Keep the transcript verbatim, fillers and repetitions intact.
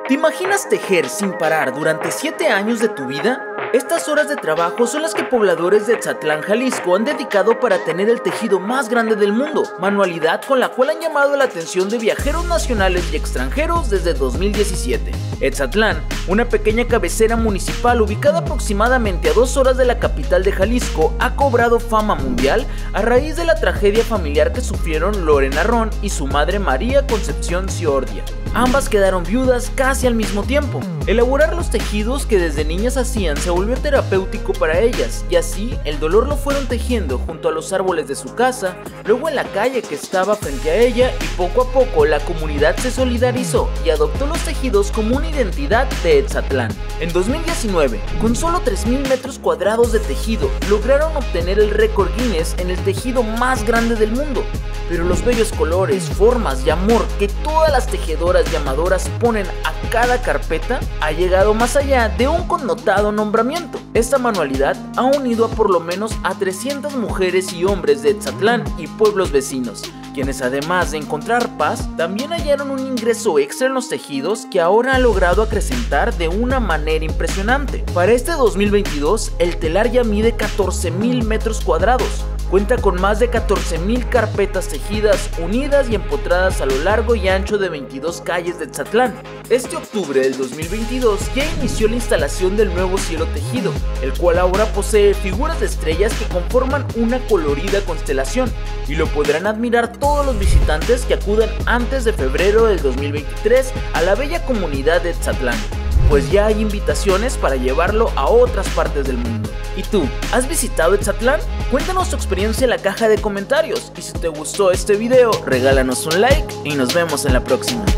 ¿Te imaginas tejer sin parar durante siete años de tu vida? Estas horas de trabajo son las que pobladores de Etzatlán, Jalisco han dedicado para tener el tejido más grande del mundo, manualidad con la cual han llamado la atención de viajeros nacionales y extranjeros desde dos mil diecisiete. Etzatlán, una pequeña cabecera municipal ubicada aproximadamente a dos horas de la capital de Jalisco, ha cobrado fama mundial a raíz de la tragedia familiar que sufrieron Lorena Ron y su madre María Concepción Ciordia. Ambas quedaron viudas casi al mismo tiempo. Elaborar los tejidos que desde niñas hacían se volvió terapéutico para ellas, y así el dolor lo fueron tejiendo junto a los árboles de su casa, luego en la calle que estaba frente a ella, y poco a poco la comunidad se solidarizó y adoptó los tejidos como una identidad de Etzatlán. En dos mil diecinueve, con solo tres mil metros cuadrados de tejido, lograron obtener el récord Guinness en el tejido más grande del mundo. Pero los bellos colores, formas y amor que todas las tejedoras y amadoras ponen a cada carpeta ha llegado más allá de un connotado nombramiento. Esta manualidad ha unido a por lo menos a trescientas mujeres y hombres de Etzatlán y pueblos vecinos, quienes además de encontrar paz, también hallaron un ingreso extra en los tejidos que ahora ha logrado acrecentar de una manera impresionante. Para este dos mil veintidós, el telar ya mide catorce mil metros cuadrados. Cuenta con más de catorce mil carpetas tejidas, unidas y empotradas a lo largo y ancho de veintidós calles de Etzatlán. Este octubre del dos mil veintidós ya inició la instalación del nuevo cielo tejido, el cual ahora posee figuras de estrellas que conforman una colorida constelación, y lo podrán admirar todos los visitantes que acudan antes de febrero del dos mil veintitrés a la bella comunidad de Etzatlán, pues ya hay invitaciones para llevarlo a otras partes del mundo. ¿Y tú, has visitado Etzatlán? Cuéntanos tu experiencia en la caja de comentarios, y si te gustó este video, regálanos un like y nos vemos en la próxima.